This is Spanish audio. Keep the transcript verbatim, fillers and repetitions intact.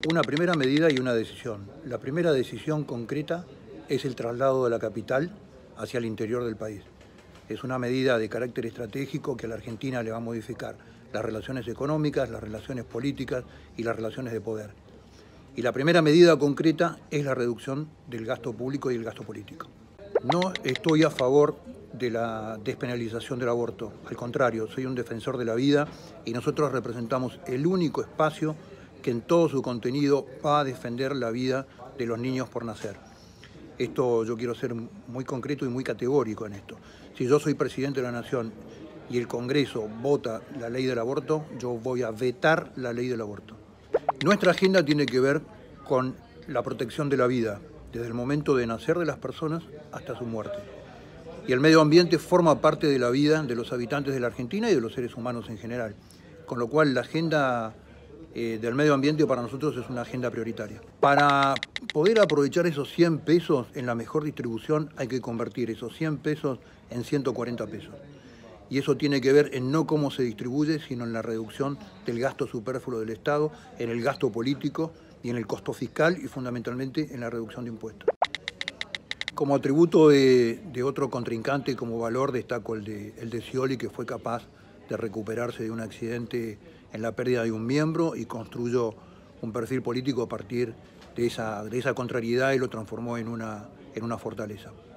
Una primera medida y una decisión. La primera decisión concreta es el traslado de la capital hacia el interior del país. Es una medida de carácter estratégico que a la Argentina le va a modificar las relaciones económicas, las relaciones políticas y las relaciones de poder. Y la primera medida concreta es la reducción del gasto público y el gasto político. No estoy a favor de la despenalización del aborto. Al contrario, soy un defensor de la vida y nosotros representamos el único espacio que en todo su contenido va a defender la vida de los niños por nacer. Esto yo quiero ser muy concreto y muy categórico en esto. Si yo soy presidente de la Nación y el Congreso vota la ley del aborto, yo voy a vetar la ley del aborto. Nuestra agenda tiene que ver con la protección de la vida, desde el momento de nacer de las personas hasta su muerte. Y el medio ambiente forma parte de la vida de los habitantes de la Argentina y de los seres humanos en general. Con lo cual la agenda eh, del medio ambiente para nosotros es una agenda prioritaria. Para poder aprovechar esos cien pesos en la mejor distribución hay que convertir esos cien pesos en ciento cuarenta pesos. Y eso tiene que ver en no cómo se distribuye, sino en la reducción del gasto superfluo del Estado, en el gasto político y en el costo fiscal y fundamentalmente en la reducción de impuestos. Como atributo de, de otro contrincante, como valor, destaco el de, el de Scioli, que fue capaz de recuperarse de un accidente en la pérdida de un miembro y construyó un perfil político a partir de esa, de esa contrariedad y lo transformó en una, en una fortaleza.